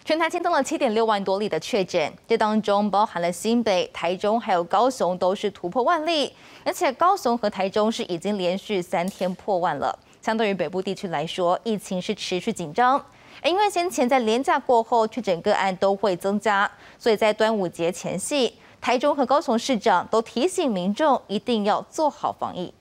全台新增了7.6万多例的确诊，这当中包含了新北、台中还有高雄都是突破万例，而且高雄和台中是已经连续3天破万了。相对于北部地区来说，疫情是持续紧张。因为先前在连假过后，确诊个案都会增加，所以在端午节前夕，台中和高雄市长都提醒民众一定要做好防疫。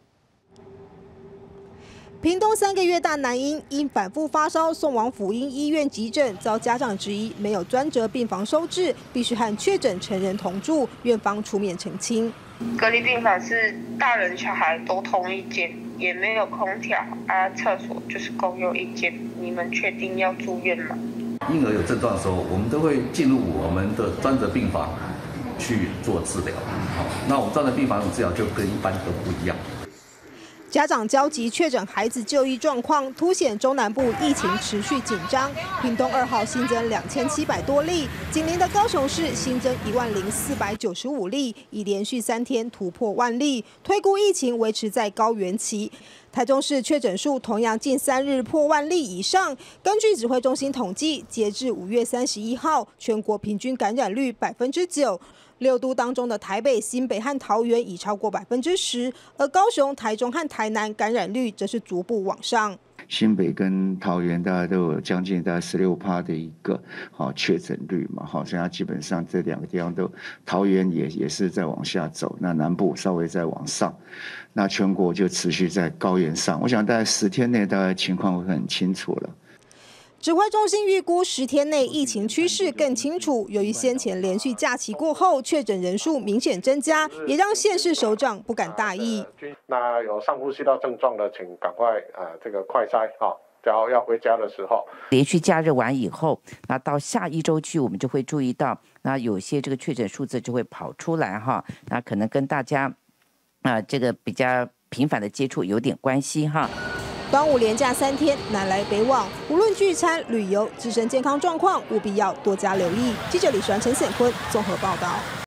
屏东3个月大男婴因反复发烧送往辅英医院急诊，遭家长质疑没有专责病房收治，必须和确诊成人同住，院方出面澄清。 隔离病房是大人小孩都同一间，也没有空调啊，厕所就是共用一间。你们确定要住院吗？ 婴儿有症状的时候，我们都会进入我们的专责病房去做治疗。好，那我们专责病房的治疗就跟一般都不一样。 家长焦急确诊孩子就医状况，凸显中南部疫情持续紧张。屏东2号新增2700多例，紧邻的高雄市新增10495例，已连续3天突破万例，推估疫情维持在高原期。台中市确诊数同样近3日破万例以上。根据指挥中心统计，截至5月31号，全国平均感染率9%。 6都当中的台北、新北和桃园已超过10%，而高雄、台中和台南感染率则是逐步往上。 新北跟桃园大概都有将近大概16%的一个确诊率嘛，所以它基本上这2个地方都，桃园也是在往下走，那南部稍微在往上，那全国就持续在高原上。我想大概10天内大概情况会很清楚了。 指挥中心预估10天内疫情趋势更清楚。由于先前连续假期过后，确诊人数明显增加，也让县市首长不敢大意。 那有上呼吸道症状的，请赶快这个快筛哈。 只要回家的时候， 连续假日完以后，那到下一周去，我们就会注意到，那有些这个确诊数字就会跑出来哈，那可能跟大家这个比较频繁的接触有点关系哈。 端午连假3天，南来北往，无论聚餐、旅游、自身健康状况，务必要多加留意。记者李传、陈显坤综合报道。